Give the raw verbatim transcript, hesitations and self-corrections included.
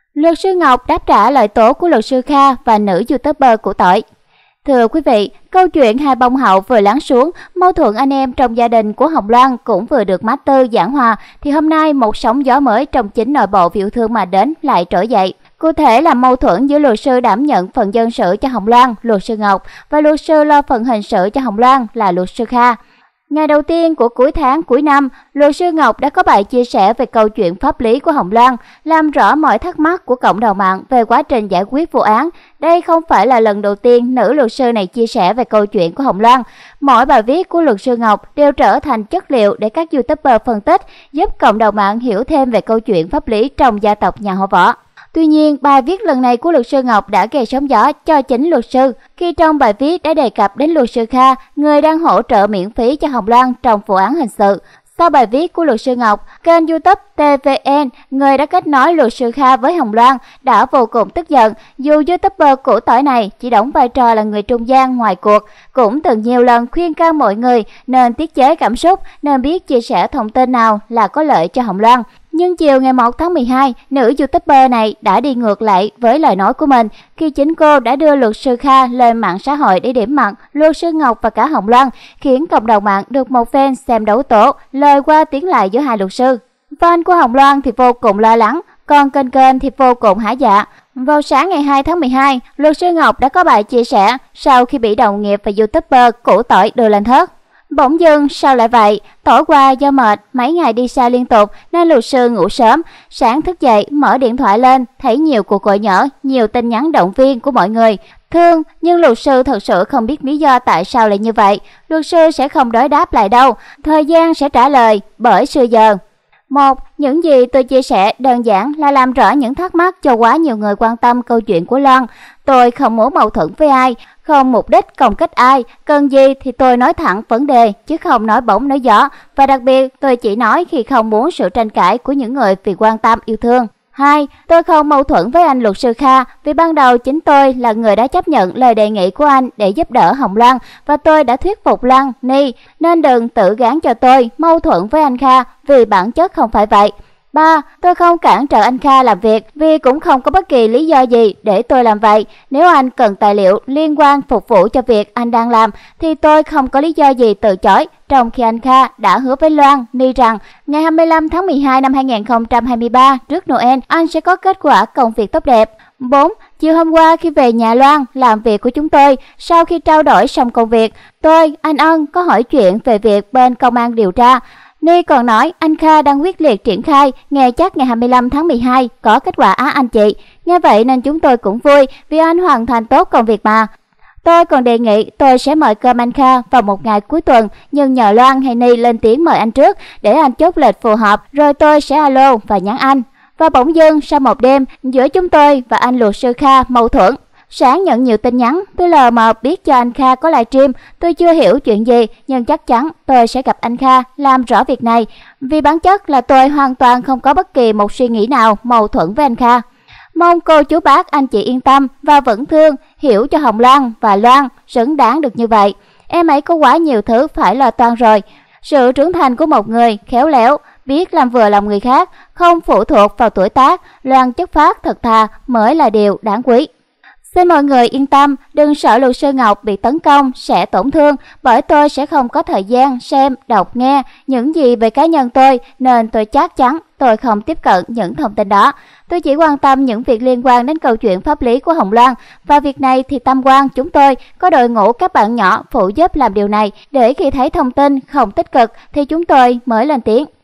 Luật sư Ngọc đáp trả lời tố của luật sư Kha và nữ YouTuber của tội. Thưa quý vị, câu chuyện hai bông hậu vừa lắng xuống, mâu thuẫn anh em trong gia đình của Hồng Loan cũng vừa được master giảng hòa, thì hôm nay một sóng gió mới trong chính nội bộ yêu thương mà đến lại trỗi dậy. Cụ thể là mâu thuẫn giữa luật sư đảm nhận phần dân sự cho Hồng Loan, luật sư Ngọc, và luật sư lo phần hình sự cho Hồng Loan là luật sư Kha. Ngày đầu tiên của cuối tháng cuối năm, luật sư Ngọc đã có bài chia sẻ về câu chuyện pháp lý của Hồng Loan, làm rõ mọi thắc mắc của cộng đồng mạng về quá trình giải quyết vụ án. Đây không phải là lần đầu tiên nữ luật sư này chia sẻ về câu chuyện của Hồng Loan. Mỗi bài viết của luật sư Ngọc đều trở thành chất liệu để các YouTuber phân tích, giúp cộng đồng mạng hiểu thêm về câu chuyện pháp lý trong gia tộc nhà họ Võ. Tuy nhiên, bài viết lần này của luật sư Ngọc đã gây sóng gió cho chính luật sư, khi trong bài viết đã đề cập đến luật sư Kha, người đang hỗ trợ miễn phí cho Hồng Loan trong vụ án hình sự. Sau bài viết của luật sư Ngọc, kênh YouTube tê vê en, người đã kết nối luật sư Kha với Hồng Loan, đã vô cùng tức giận. Dù YouTuber của tội này chỉ đóng vai trò là người trung gian ngoài cuộc, cũng từng nhiều lần khuyên can mọi người nên tiết chế cảm xúc, nên biết chia sẻ thông tin nào là có lợi cho Hồng Loan. Nhưng chiều ngày một tháng mười hai, nữ YouTuber này đã đi ngược lại với lời nói của mình khi chính cô đã đưa luật sư Kha lên mạng xã hội để điểm mặt luật sư Ngọc và cả Hồng Loan, khiến cộng đồng mạng được một phen xem đấu tố, lời qua tiếng lại giữa hai luật sư. Fan của Hồng Loan thì vô cùng lo lắng, còn kênh kênh thì vô cùng hả dạ. Vào sáng ngày hai tháng mười hai, luật sư Ngọc đã có bài chia sẻ sau khi bị đồng nghiệp và YouTuber cũ tội đưa lên thớt. Bỗng dưng sao lại vậy? Tối qua do mệt, mấy ngày đi xa liên tục nên luật sư ngủ sớm. Sáng thức dậy, mở điện thoại lên, thấy nhiều cuộc gọi nhỡ, nhiều tin nhắn động viên của mọi người. Thương, nhưng luật sư thật sự không biết lý do tại sao lại như vậy. Luật sư sẽ không đối đáp lại đâu. Thời gian sẽ trả lời, bởi xưa giờ. Một, những gì tôi chia sẻ đơn giản là làm rõ những thắc mắc cho quá nhiều người quan tâm câu chuyện của Loan. Tôi không muốn mâu thuẫn với ai, không mục đích công kích ai, cần gì thì tôi nói thẳng vấn đề, chứ không nói bóng nói gió. Và đặc biệt, tôi chỉ nói khi không muốn sự tranh cãi của những người vì quan tâm yêu thương. Hai, tôi không mâu thuẫn với anh luật sư Kha vì ban đầu chính tôi là người đã chấp nhận lời đề nghị của anh để giúp đỡ Hồng Loan, và tôi đã thuyết phục Lan, Ni, nên đừng tự gán cho tôi mâu thuẫn với anh Kha vì bản chất không phải vậy. Ba, tôi không cản trở anh Kha làm việc vì cũng không có bất kỳ lý do gì để tôi làm vậy. Nếu anh cần tài liệu liên quan phục vụ cho việc anh đang làm thì tôi không có lý do gì từ chối, trong khi anh Kha đã hứa với Loan, Ni rằng ngày hai mươi lăm tháng mười hai năm hai nghìn không trăm hai mươi ba, trước Noel, anh sẽ có kết quả công việc tốt đẹp. Bốn, chiều hôm qua khi về nhà Loan làm việc của chúng tôi, sau khi trao đổi xong công việc, tôi, anh Ân có hỏi chuyện về việc bên công an điều tra. Ni còn nói anh Kha đang quyết liệt triển khai, nghe chắc ngày hai mươi lăm tháng mười hai có kết quả á anh chị. Nghe vậy nên chúng tôi cũng vui vì anh hoàn thành tốt công việc mà. Tôi còn đề nghị tôi sẽ mời cơm anh Kha vào một ngày cuối tuần, nhưng nhờ Loan hay Ni lên tiếng mời anh trước để anh chốt lịch phù hợp, rồi tôi sẽ alo và nhắn anh. Và bỗng dưng sau một đêm, giữa chúng tôi và anh luật sư Kha mâu thuẫn. Sáng nhận nhiều tin nhắn, tôi lờ mờ biết cho anh Kha có livestream, tôi chưa hiểu chuyện gì, nhưng chắc chắn tôi sẽ gặp anh Kha làm rõ việc này, vì bản chất là tôi hoàn toàn không có bất kỳ một suy nghĩ nào mâu thuẫn với anh Kha. Mong cô chú bác anh chị yên tâm và vẫn thương, hiểu cho Hồng Loan và Loan xứng đáng được như vậy. Em ấy có quá nhiều thứ phải lo toan rồi. Sự trưởng thành của một người khéo léo, biết làm vừa lòng người khác, không phụ thuộc vào tuổi tác, Loan chất phác thật thà mới là điều đáng quý. Xin mọi người yên tâm, đừng sợ luật sư Ngọc bị tấn công sẽ tổn thương, bởi tôi sẽ không có thời gian xem, đọc, nghe những gì về cá nhân tôi, nên tôi chắc chắn tôi không tiếp cận những thông tin đó. Tôi chỉ quan tâm những việc liên quan đến câu chuyện pháp lý của Hồng Loan, và việc này thì Tam Quan chúng tôi có đội ngũ các bạn nhỏ phụ giúp làm điều này, để khi thấy thông tin không tích cực thì chúng tôi mới lên tiếng.